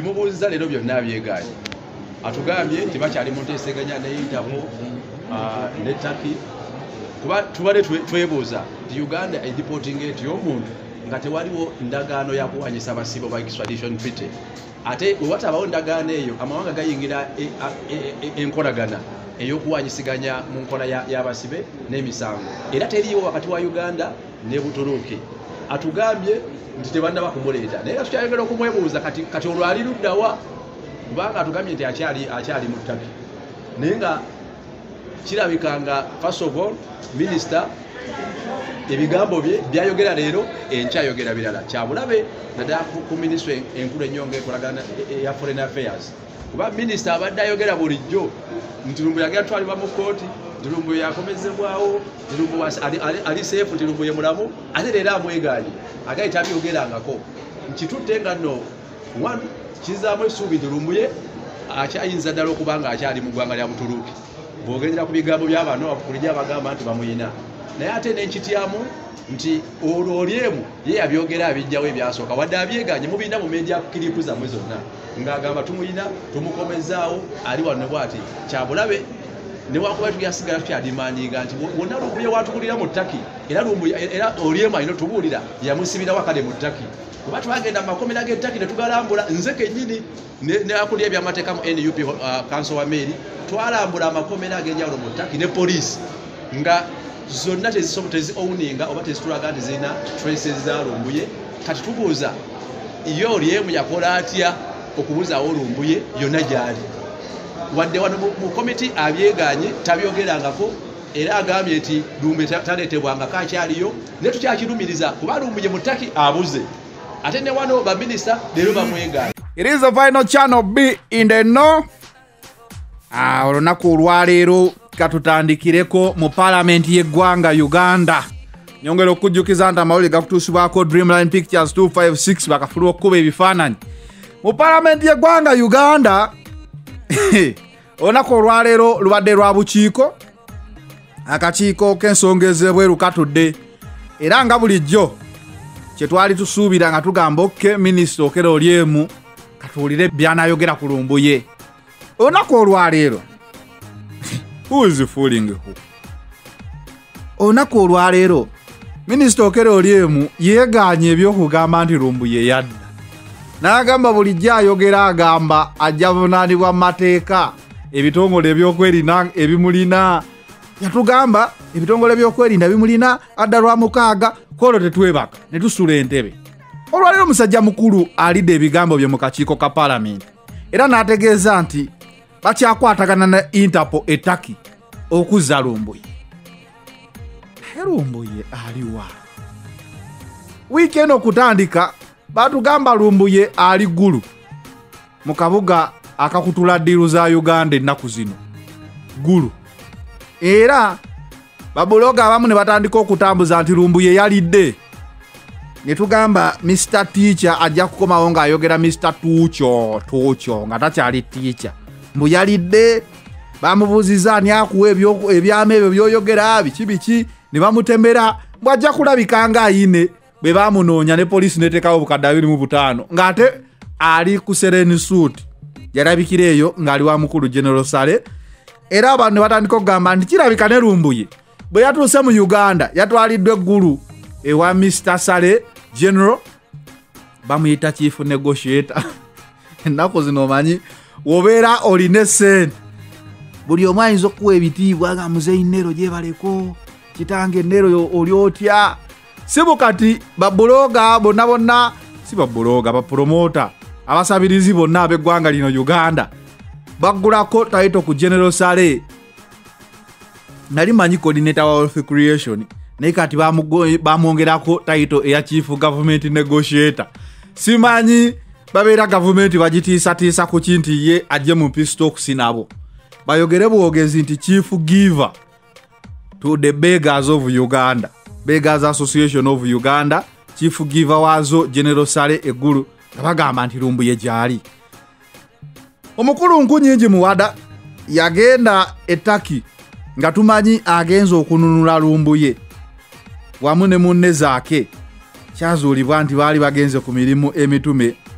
tumubuuziza leero byonna byegaanye atugambye nti bakyali mu nteeseganya ne Interpol ne Turkey kuba tubale twebuuza nti Uganda ediporting eti y'omuntu nga tewaliwo ndagaano ya kuwanyisa basibe ba extradition treaty ate watabawo ndagaano eyo amawanga gayingira enkolagana ey'okuwanyisiganya mu nkola y'abasibe n'emisango era teriiwo wakati wa Uganda ne Buturuuki atugambye nti tebannaba kumuleeta naye tukyayogera okumwebuuza kati olwali luddawa kubanga atugambye nti akyali mu Turkey naye nga kirabika nga first of all minister ebigambo bye byayogera leero enkyayogera birala kyabulabe naddala ku ministry enkulu ennyonga ekolagana ya foreign affairs kuba minister abadde ayogera bulijjo nti Lumbuye yagera twalibwa mu kooti nti Lumbuye yakomezebwawo nti Lumbuye ali seefu nti Lumbuye mulamu ate leero amwegaanye agaye tabyogerangako nkitutte nga nno one kizaamu essuubi nti Lumbuye akyayinza ddala okuba nga akyali mu ggwanga lya Buturuuki bw'ogendera ku bigambo by'abano kulijja abagamba nti bamuyina naye ate n'enkityamu nti olwemu ye yabyogera abijjawo ebyasooka wadde abyegaanye mubiina mu media kiripu zammwe zonna ng'agamba tumuyina tumukomezaawo ali wano bw'ati kyabulabe newakuba tuyasigala tukyadimandinga nti wonna Lumbuye watukulira mu Turkey era olwemu alina tubuulira yamusibirawo akale mu Turkey kuba twagenda mu makomera g'e Turkey ne tugalambula nze kennyini neakulira ebyamateeka mu NUP council wa Mary twalambula amakomera ag'enjawulo mu Turkey ne poliisi nga zonna tezi-owninga oba tezitulaga nti zirina traces za Lumbuye kati tubuuza yo olwemu yakola atya okubuuzaawo Lumbuye yonna gyali wadde wano mu komiti abyegaanye tabyogerangako era agambye nti Lumbuye taleetebwangako akyaliyo ne tukyakirumiriza kuba Lumbuye mu Turkey abuze ate ne wano baminisita leero bamwegaanye. It is the final channel B in the no. Olunaku olwaleero katutandikireko mu parliament y'eggwanga Uganda. Nyongera okujjukiza nti amawulire gakutuusibwako Dreamline Pictures 256 bakafulwa okukuba ebifaananyi. Mu parliament y'eggwanga Uganda olunaku olwaleero lubadde lwa bukiiko. Akakiiko k'ensonga ez'ebweru katudde. Era nga bulijjo kye twali tusuubira nga tugamba okke minisita Okello Oryemu katuwulire byanayogera ku Lumbuye. Olunaku olwaleero who is fooling who? Olunaku olwaleero minisita Okello Oryemu yeegaanye ebyokugamba nti Lumbuye yadda. N'agamba bulijjo ayogera agamba ajja buvunaanibwa mu mateeka ebitongole ebyokwerinda ebimulina. Yatugamba ebitongole ebyokwerinda bimulina adda lwa mukaaga kolo tetwebaka ne tusula entebe. Olwaleero musajja mukulu alidde ebigambo bye mu kakiiko ka parliament era n'ategeeza nti bakyakwatagana ne Interpol e Turkey okuzza Lumbuye. Naye Lumbuye aliwa? Wiiki okutandika batugamba Lumbuye ali Gulu mu kabuga akakutula ddiiru za Uganda ennaku zino. Gulu. Era babuloga abamu ne batandika okutambuza nti Lumbuye yalidde. Ne tugamba Mr. Teacher ajja kukomawo ng'ayogera Mr. Tuucho nga takyali teacher. Mbu yalidde bamubuuziza ani akuwa ebyama ebyo byoyogera biki ne bamutembera bw'ajja kulabika ng'ayine bwe bamunoonya ne poliisi neteekawo obukadde 25 ng'ate ali ku Sereni suit yalabikira eyo ng'ali wa mukulu General Sale. Era abantu ne batandika okugamba nti kirabika ne Lumbuye bwe yatuuse mu Uganda yatwaliddwa eggulu ewa Mr. Sale General bamuyita chief negotiator. Ennaku zino omanyi wobeera oline ssente buli omu ayinza okuwa ebitiibwa nga muzeeyi Nero gyebaleko kitange Nero oli otya. Si bukati babuloga bonna si babuloga bapromota abasabirizi bonna ab'eggwanga lino Uganda baggulako title ku General Sale. Nali manyi coordinator wa wealth creation naye kati bamwongerako title eya chief government negotiator. Simanyi babeera government bagitiisatiisa ku kinti ye ajje mu peace talks nabo bayogere bwogezi nti chief giver to the beggars of Uganda, Beggars Association of Uganda, chief giver wazo General Sale Eggulu bagamba nti Lumbuye gyali. Omukulu Nkunyingi Muwada yagenda e Turkey nga tumanyi agenza okununula Lumbuye wamu ne munne zaake. Kyazuulibwa nti baali bagenze ku mirimu emitume ku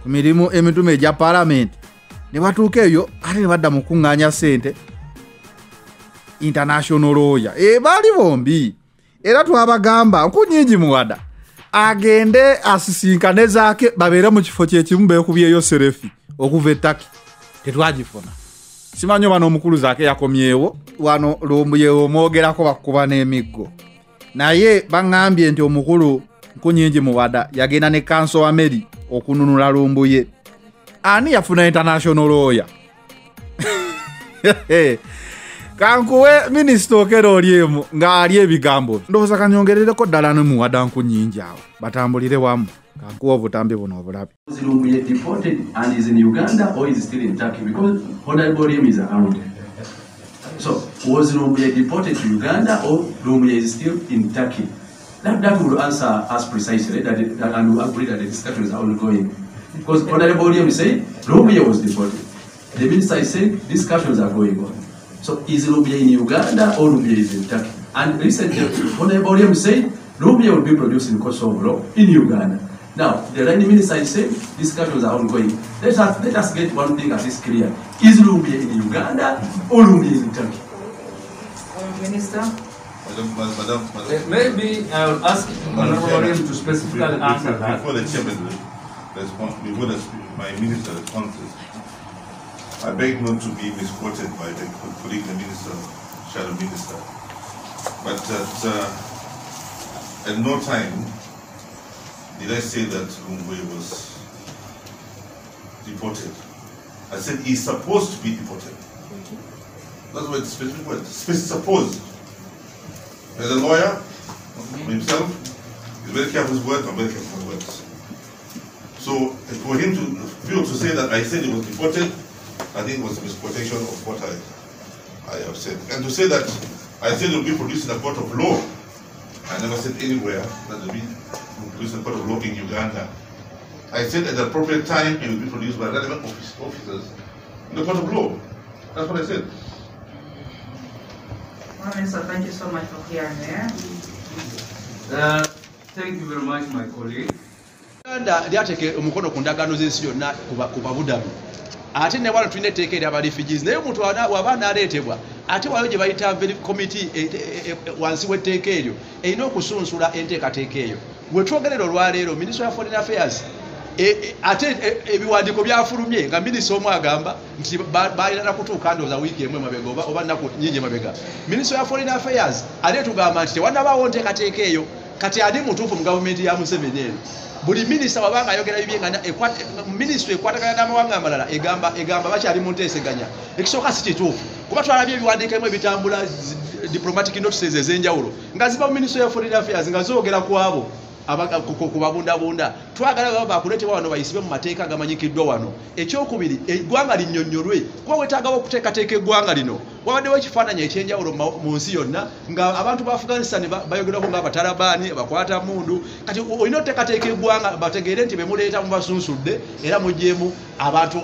mirimu emitume egya parliament ne batuuka eyo ate ne badda mu kuŋŋaanya ssente international lawyer baali bombi era twabagamba Nkunyingi Muwada agende asisinkane zaake babeere mu kifo kyekimu beekubyeyo serefi okuva ettaki tetwagifuna simanyi bano omukulu zaake yakomyewo wano Lumbuyewo omwogerako bakuba n'emiggo naye baŋŋambye nti omukulu Nkunyingi Muwada yagenda ne kanso wa Meri okununula Lumbuye ani yafuna international lawyer kankuwe minisita Okello Oryem nga ali ebigambo ndowooza kanyongerereko ddala ne Muwada Nkunyingi awo batambulire wamu kankuwe obutambi buno obulabi. Lumbuye deported and is in Uganda or is still in Turkey because Honorable Oryem is around. So was Lumbuye deported to Uganda or Lumbuye is still in Turkey? That would answer us precisely and we agree that the discussions are ongoing. Because Honorable Oryem said Lumbuye was deported. The minister is saying discussions are going on. So is Lumbuye in Uganda or Lumbuye is in Turkey? And recently, Honorable Oryem said Lumbuye will be produced in Kosovo in Uganda. Now, the Running Minister is saying discussions are ongoing. Let us get one thing at least clear. Is Lumbuye in Uganda or Lumbuye is in Turkey? Minister? Madam. Maybe I will ask Honorable Oryem to specifically answer that. Before the chairman responds, before my minister responds, I beg not to be misquoted by the colleague, the minister, shadow minister. But at no time did I say that Lumbuye was deported. I said he's supposed to be deported. That's what the specific word. Supposed. As a lawyer himself, he's very careful with his words. I'm very careful with words. So for him to say that I said he was deported, I think it was a misquotation of what I have said. And to say that I said it will be produced in a court of law, I never said anywhere that it will be produced in a court of law in Uganda. I said at the appropriate time it will be produced by relevant officers in the court of law. That's what I said. Well, Minister, thank you so much for hearing there. Thank you very much, my colleague. Uganda lyateke omukono ku ndagaano z'ensi yonna ku Abu ate ne wano tulina etteeka ery'aba refugees naye omuntu waba anaaleetebwa ate wayo gye bayita committee wansi w'etteeka eryo erina okusunsula enteekateeka eyo. Bwe twogerera olwaleero Minister of Foreign Affairs ate ebiwandiiko byafulumye nga minisita omu agamba nti balina kutuuka ndowooza wiiki emu emabega oba nnaku nnyingi emabega. Minister of Foreign Affairs ate tugamba nti tewannabaawo nteekateeka eyo kati ani mutuufu mu gavumenti ya Museveni eno. Buli minisita wabanga ayogera bibye nga minisitule ekwatagana n'amawanga amalala egamba bakyali mu nteeseganya. Ekisooka si kituufu kuba twalabye ebiwandiiko ebimu ebitambula diplomatic notices ez'enjawulo nga ziba mu Ministry of Foreign Affairs nga zoogera ku abo kubabundabunda. Twagala baba bakuleetebwa wano bayisibe mu mateeka agamanyikiddwa wano. Ekyokubiri eggwanga linnyonnyolwe kuba wetaagawo okuteekateeka eggwanga lino wabaddewo ekifaananyi ekyenjawulo mu nsi yonna nga abantu ba Afghanistan bayogerako ng'abatalabaani abakwata mundu kati olina okuteekateeka eggwanga bategeere nti bemuleeta mubasunsuludde era mugyemu abantu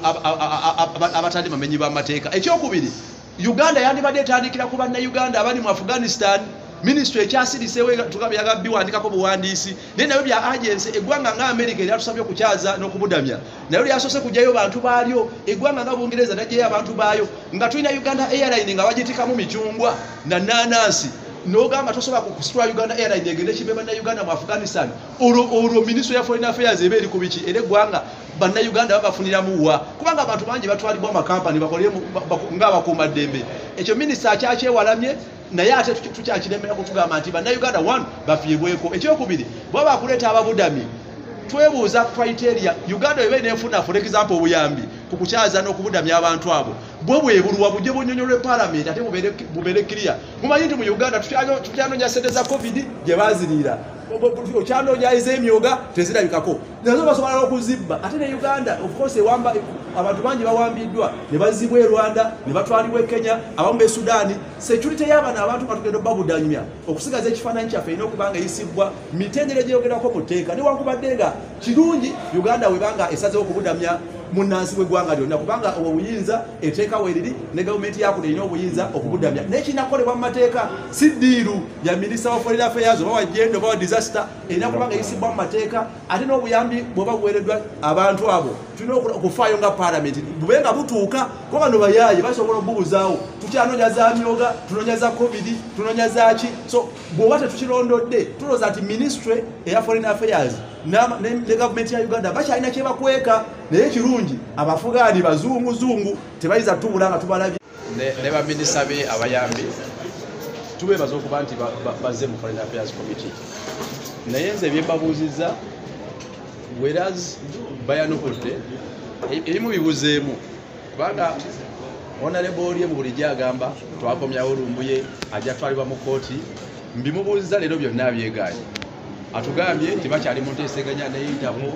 abatali bamenyi b'amateeka. Ekyokubiri Uganda yandibadde etandikira ku bannayuganda abali mu Afghanistan. Ministry ekyasirisewo yagabbiwandikako buwandiisi naye nayo bya agency eggwanga nga America eryatusabye okukyaza n'okubudamya nayo lyasose kujjayo bantu baalyo eggwanga nga Bungereza najjayo abantu baayo nga tulina Uganda Airline nga bagitikamu micungwa na nanansi n'ogamba tosobola kusitula Uganda Airline egende kibe bannayuganda mu Afghanistan olwo Ministry of Foreign Affairs eba eri ku biki era eggwanga bannayuganda babafuniramu wa kubanga abantu bangi batwalibwa amakampani bakolemu ng'abakuumaddembe. Ekyo minisita akyakyewalamye naye ate tukyakiremera kutugamba nti bannayuganda one bafiibweko. Ekyokubiri bwaba bakuleeta ababudami twebuuza criteria Uganda eba inefuna for example obuyambi ku kukyaza n'okubudamya abantu abo bwe bwebulwa bujje bunyonyolwe parliament ate bubere clear. Mumanyi nti mu Uganda tutyanoonya ssente za covid gye baaziriira okyanoonya ez'emyoga tezirabikako nazo basobola okuzibba ate ne Uganda of course ewamba abantu bangi bawambiddwa ne bazzibwa e Rwanda ne batwalibwa e Kenya abamu be Sudaani. Security y'abana abantu katugenda babudanyumya okusigaza ekifaananyi kyaffe erina okubanga eyisibwa mitendera gyeyogerako mu tteeka newankubadde nga kirungi Uganda webanga esazewo okubudamya munnansi w'eggwanga lyonna kubanga obuyinza eteeka weeriri ne gavumenti yakuno erina obuyinza okubudamya naye kinakolebwa mu mateeka si ddiiru ya Minister of Foreign Affairs oba wajjendo oba disaster erina kubanga eyisibwa mu mateeka ate n'obuyambi bw'oba buweereddwa abantu abo tulina okufaayo nga parliament bubenga butuuka kuba no bayaye basobola okubuzaawo tukyanonya za myoga tunonya za covid tunonya za ki so bw'oba tetukirondodde tulowooza nti ministry eya foreign affairs ne gavumenti ya Uganda bakyalina kye bakweka naye kirungi abafugaani bazunguzungu tebayiza tubula nga tubalabye ne baminisita be abayambi tubeebaza okuba nti bazze mu foreign affairs committee naye nze byembabuuzizza whereas bayanukudde ebimu bibuzeemu kubanga honorable Oryem bulijjo agamba twakomyawo Lumbuye ajja twalibwa mu kooti mbimubuuziza leero byonna byegaanye atugambye nti bakyali mu nteeseganya ne Interpol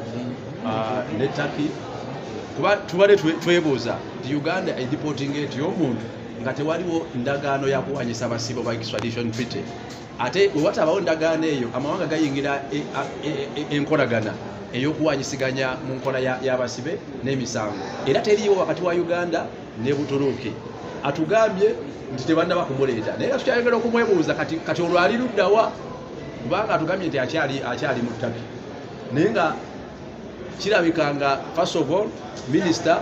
ne Turkey kuba tubale twebuuza nti Uganda ediporting eti omuntu nga tewaliwo ndagaano ya kuwanyisa abasibe ba extradition treaty ate bwe watabawo ndagaano eyo amawanga gayingira enkolagana ey'okuwanyisiganya mu nkola y'abasibe n'emisango era teriiwo wakati wa Uganda ne Buturuuki atugambye nti tebannaba kumuleeta naye tukyayogera okumwebuuza kati olwali luddawa kubanga atugambye nti akyali mu Turkey naye nga kirabika nga first of all minister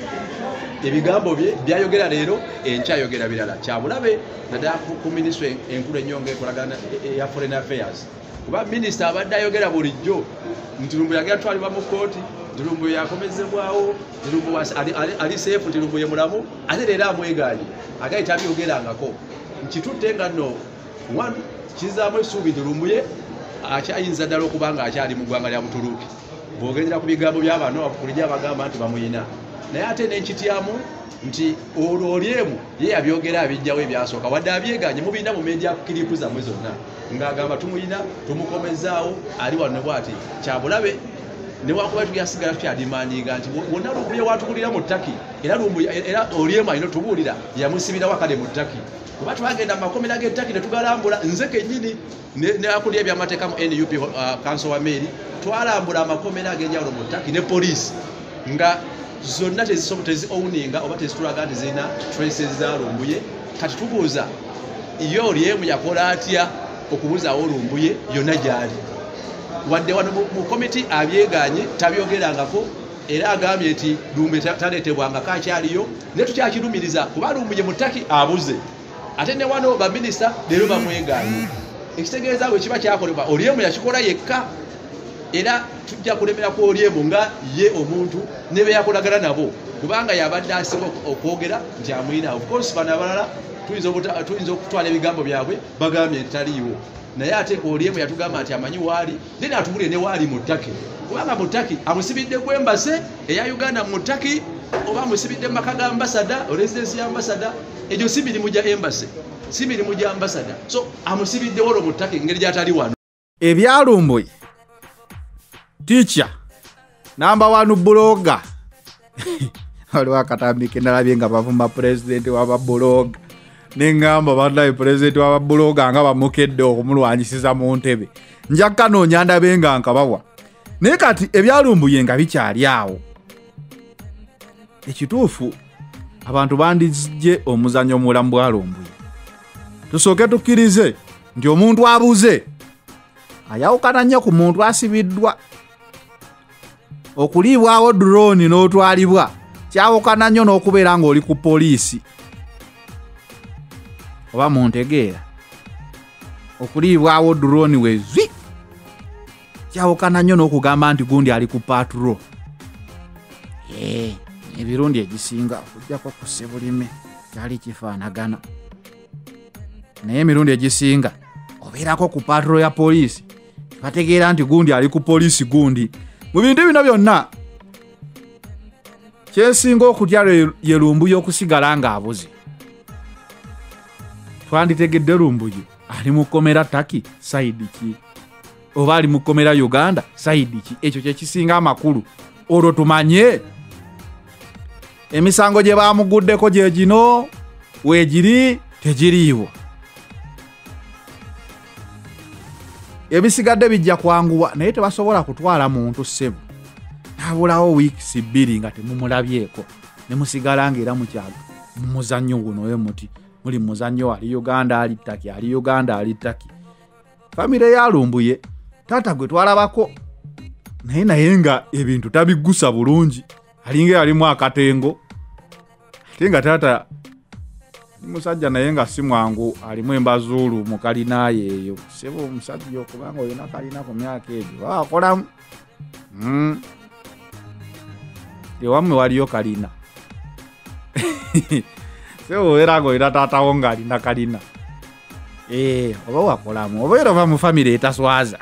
ebigambo bye byayogera leero enkyayogera birala kyabulabe naddala ku ministry enkulu ennyonga ekolagana eya foreign affairs kuba minister abadde ayogera bulijjo nti Lumbuye yagera twalibwa mu kooti nti Lumbuye yakomezebwawo nti Lumbuye ali seefu nti Lumbuye mulamu ate leero amwegaanye agaye tabyogerangako nkitutte nga nno kizaamu essuubi nti Lumbuye akyayinza ddala okuba nga akyali mu ggwanga lya Buturuuki bw'ogendera ku bigambo by'abano bulijjo abagamba nti bamuyina naye ate n'enkityamu nti Oryem ye yabyogera abijjawo ebyasooka wadde abyegaanye mubiina mu media kiripu zammwe zonna ng'agamba tumuyina tumukomezaawo ali wano bw'ati kyabulabe newakuba tuyasigala tukyadimandinga nti wonna Lumbuye watugulira mu Turkey era Oryem alina otubuulira yamusibirawo akale mu Turkey kuba twagenda mu makomera g'e Turkey ne tugalambula nze kennyini neakulya ebyamateeka mu NUP council wa Mary twalambula amakomera ag'enjawulo mu Turkey ne poliisi nga zonna tezi-owninga oba tezitulaga nti zirina traces za Lumbuye kati tubuuza iyo Oryem yakola atya okubuzaawo Lumbuye yonna gyali wadde wano mu komiti abyegaanye tabyogerangako era agambye nti Lumbuye taleetebwangako akyaliyo ne tukyakirumiriza kuba Lumbuye mu Turkey abuze ate ne wano baminisita leero bamwegaanye ekitegeeza bwe kiba kyakolebwa Oryem yakikola yekka era tujja kulemera ku Oryem nga ye omuntu ne be yakolagana nabo kubanga yabadde asinga okwogera nti amuyina of course bano abalala tuyinza okutwala ebigambo byabwe bagambye nti taliiwo naye ate ku Oryem yatugamba nti amanyi waali nene atubulire ne waali mu Turkey kubanga mu Turkey amusibidde ku embase eya Uganda mu Turkey oba amusibidde mu maka ga ambasada residence ya ambasada egyo si mirimu gya embase si mirimu gya ambasada so amusibidde wolo mu Turkey ngeri gyatali wano ebya Lumbuye teacher number 1 blogger waliwo akatambike nalabye nga bavuma president w'ababulooga neŋŋamba bannaye president w'ababulooga nga bamukedde okumulwanyisiza mu ntebe nja kanoonya ndabe nga nkabawa naye kati ebya Lumbuye nga bikyali awo ekituufu abantu bandijje omuzannyo omulamu bwa Lumbuye tusooke tukkirize nti omuntu abuze ayawukana nnyo ku muntu asibiddwa okuliibwawo drone n'otwalibwa kyawukana nnyo n'okubeera ng'oli ku poliisi oba muntegeera okuliibwawo drone wezwi kyawukana nnyo n'okugamba nti gundi ali ku patrol ebirundi egisinga okujjako ku Ssebulime kyali kifaanagana naye emirundi egisinga obeerako ku patrol ya poliisi bategeera nti gundi ali ku poliisi gundi mu bintu bino byonna kyesinga okutya ye Lumbuye okusigala ng'abuze twanditegedde Lumbuye ali mu kkomera Turkey sayidi ki oba ali mu kkomera Uganda sayidi ki ekyo kye kisinga amakulu olwo tumanye emisango gye baamuguddeko gye gino weegiri tegiriiwo ebisigadde bijja kwanguwa naye tebasobola kutwala muntu ssebo nabulawo weeks 2 nga temumulabyeko ne musigala ng'era mukyago muzannyo guno we muti muli muzannyo ali Uganda ali Turkey ali Uganda ali Turkey famire ya Lumbuye tata gwe twalabako naye nga ebintu tabiggusa bulungi alinga alimu akatengo tenga tata musajja naye nga si mwangu alimu embazulu mukalina yeeyo sebo omusajja okubanga oyina kalina ku myaka egyo akolamu ewammwe waliyo kalina sebo era ng'oyina taatawo ng'alina kalina oba wakolamu oba era ova mu famire etaswaza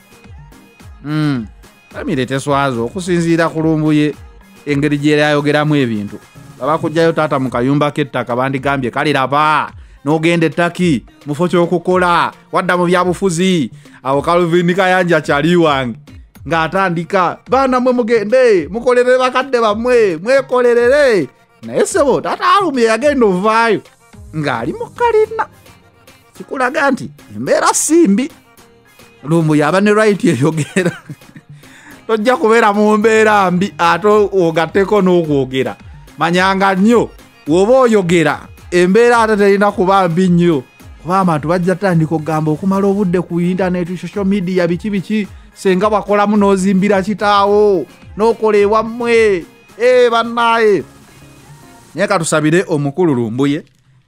famire teswaza okusinziira ku lumbuye engeri gyeyayogeramu ebintu babakujjayo taata mu kayumba k'ettaka bandigambye kaliraba n'ogenda ettaki mufo ky'okukola wadda mu byabufuzi awo Calvin Kayanja kyali wange ng'atandika baana mwe mugende mukolerere bakadde bammwe mwekolerere naye sebo taata alumye yagenda ovaayo ng'ali mu kalina kikulaga nti embeera simbi lumbu yaba ne right eyogera tojja kubeera mu mbeera mbi ate ogatteko n'okwogera manyanga nnyo woba oyogera embeera ate terina kuba mbi nnyo kuba abantu bajja tandika okugamba okumala obudde ku internet social media biki senga bakolamu n'ozimbira kitaawo n'okola ewammwe bannaaye naye katusabire omukulu lumbuye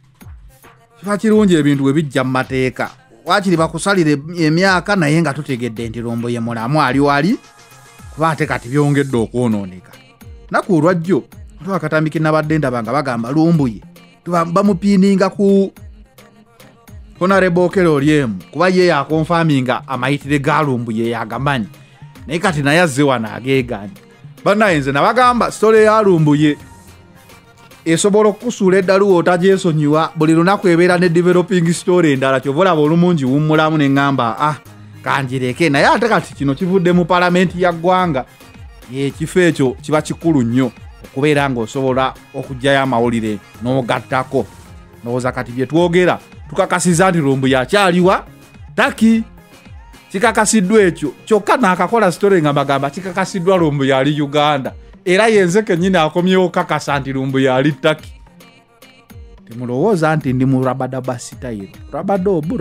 kiba kirungi ebintu bwe bijja mu mateeka wakiri bakusalire emyaka naye nga tutegedde nti lumbuye mulamu ali kuba ate kati byongedde okwonooneka naku olwajjo lwakatambiki nabadde ndaba nga bagamba lumbuye bamupiininga ku Honorable Okello Oryem kuba ye yakonfaminga amayitire ga lumbuye yagamanyi naye kati naye azze wano ageeganye bannaye nze nabagamba story ya lumbuye esobola okukusuula eddalu otagyesonyiwa buli lunaku ebeera ne developing story endala kyova olaba olumungi wummulamu ne ŋŋamba kanjireke naye ate kati kino kivudde mu palamenti ya ggwanga ekifo ekyo kiba kikulu nnyo okubeera ng'osobola okuggyayo amawulire n'ogattako ndowooza kati bye twogera tukakasiza nti lumbuye akyaliwa taki kikakasiddwa ekyo kyokka n'akakola story nga bagamba kikakasiddwa lumbuye ali Uganda era yenze kennyini akomyewo kakasa nti lumbuye ali taki temulowooza nti ndi mu rabadaba sitayiro rabadobu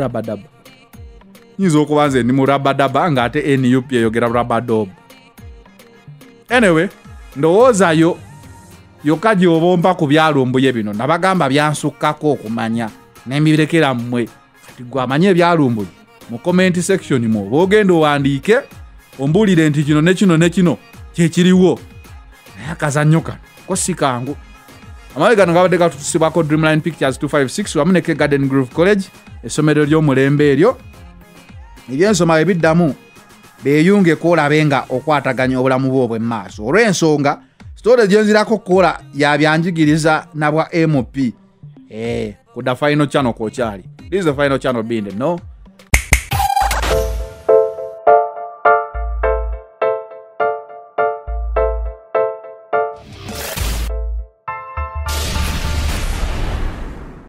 nyinza okuba nze ndi mu rabadaba ng'ate NUP eyogera rabadobu anyway ndowoozayo yokka gy'obompa ku byalumbuye bino nabagamba byansukkako okumanya n'emirekera mmwe kati gwe amanye ebyalumbuye mu comment section mu oba ogenda owandiike ombuulire nti kino ne kino ne kino kyekiriwo naye akazannyo kano ko si kangu amawe gano gabadde gatutusibwako Dreamline Pictures 256 wamu ne Garden Grove College essomero ly'omulembe eryo ebyensoma ebiddamu beeyungeko olabe nga okwataganya obulamu bwo obw'emmaaso olw'ensonga story gyenzirako kukola yabyanjigiriza nabwa MP ku the final channel kokyali this is the final channel being no